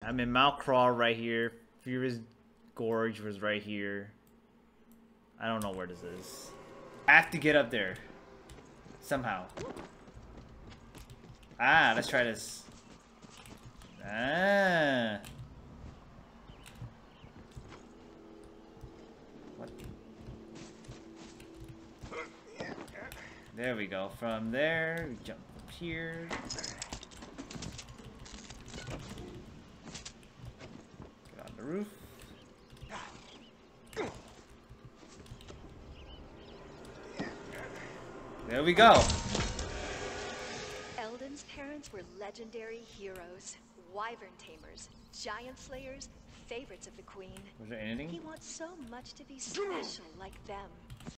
I'm in Mount Craw right here. Frious Gorge was right here. I don't know where this is. I have to get up there. Somehow. Ah, let's try this. Ah. What? There we go. From there, we jump up here. Get on the roof. There we go. Eldon's parents were legendary heroes, wyvern tamers, giant slayers, favorites of the queen. Was there anything? He wants so much to be special like them.